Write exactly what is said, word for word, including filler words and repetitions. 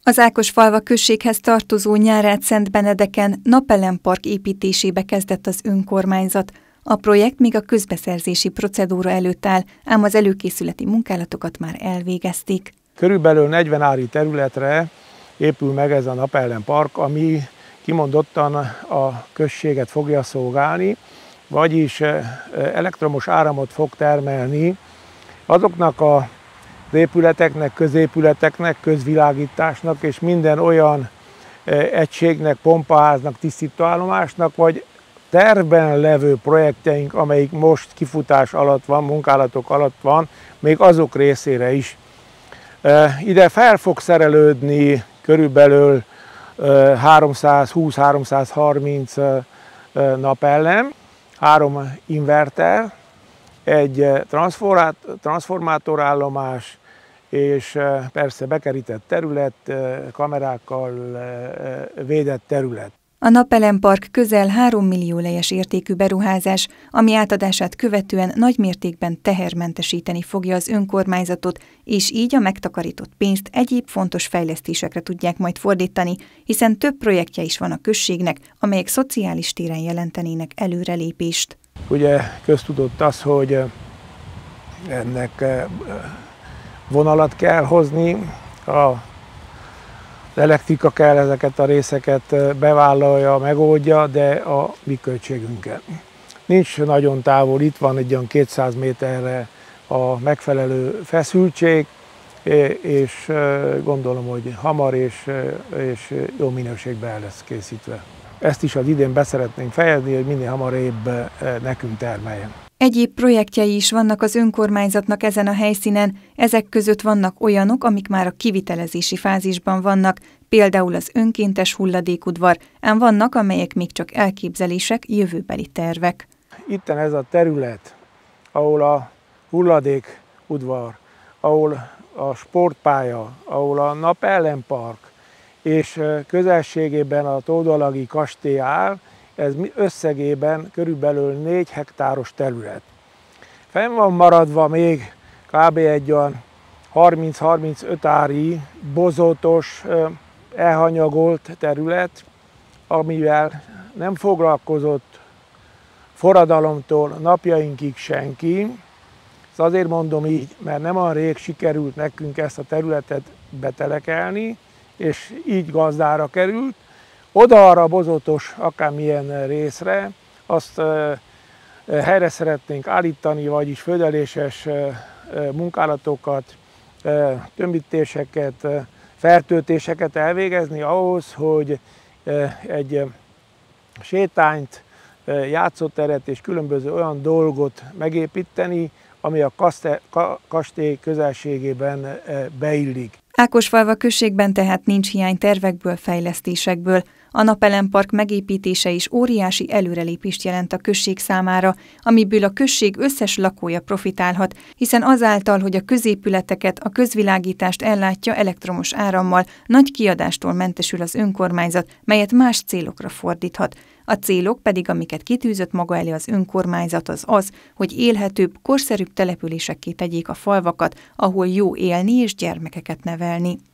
Az Ákosfalva községhez tartozó Nyárádszentbenedeken napelempark építésébe kezdett az önkormányzat. A projekt még a közbeszerzési procedúra előtt áll, ám az előkészületi munkálatokat már elvégezték. Körülbelül negyven ári területre épül meg ez a napelempark, ami kimondottan a községet fogja szolgálni, vagyis elektromos áramot fog termelni azoknak a épületeknek, középületeknek, közvilágításnak és minden olyan egységnek, pompaháznak, tisztítóállomásnak, vagy tervben levő projektjeink, amelyik most kifutás alatt van, munkálatok alatt van, még azok részére is. Ide fel fog szerelődni körülbelül háromszázhúsz-háromszázharminc napelem, három inverter, egy transformátorállomás, és persze bekerített terület, kamerákkal védett terület. A napelempark közel három millió lejes értékű beruházás, ami átadását követően nagymértékben tehermentesíteni fogja az önkormányzatot, és így a megtakarított pénzt egyéb fontos fejlesztésekre tudják majd fordítani, hiszen több projektje is van a községnek, amelyek szociális téren jelentenének előrelépést. Ugye köztudott az, hogy ennek vonalat kell hozni, a Az elektrika kell ezeket a részeket bevállalja, megoldja, de a mi költségünkkel. Nincs nagyon távol, itt van egy olyan kétszáz méterre a megfelelő feszültség, és gondolom, hogy hamar és, és jó minőségben el lesz készítve. Ezt is az idén beszeretnénk fejezni, hogy minél hamarabb nekünk termeljen. Egyéb projektjei is vannak az önkormányzatnak ezen a helyszínen, ezek között vannak olyanok, amik már a kivitelezési fázisban vannak, például az önkéntes hulladékudvar, ám vannak, amelyek még csak elképzelések, jövőbeli tervek. Itten ez a terület, ahol a hulladékudvar, ahol a sportpálya, ahol a napelempark és közelségében a Tódalagi kastély áll, ez összegében körülbelül négy hektáros terület. Fenn van maradva még kb. Egy olyan harminc-harmincöt ári bozótos, elhanyagolt terület, amivel nem foglalkozott forradalomtól napjainkig senki. Ezt azért mondom így, mert nem olyan rég sikerült nekünk ezt a területet betelekelni, és így gazdára került. Oda-arra bozótos akármilyen részre, azt e, helyre szeretnénk állítani, vagyis födeléses e, munkálatokat, e, tömbítéseket, e, fertőtéseket elvégezni ahhoz, hogy e, egy e, sétányt, e, játszóteret és különböző olyan dolgot megépíteni, ami a kastély közelségében e, beillik. Ákosfalva községben tehát nincs hiány tervekből, fejlesztésekből. A napelempark megépítése is óriási előrelépést jelent a község számára, amiből a község összes lakója profitálhat, hiszen azáltal, hogy a középületeket, a közvilágítást ellátja elektromos árammal, nagy kiadástól mentesül az önkormányzat, melyet más célokra fordíthat. A célok pedig, amiket kitűzött maga elé az önkormányzat, az az, hogy élhetőbb, korszerűbb településekké tegyék a falvakat, ahol jó élni és gyermekeket nevelni.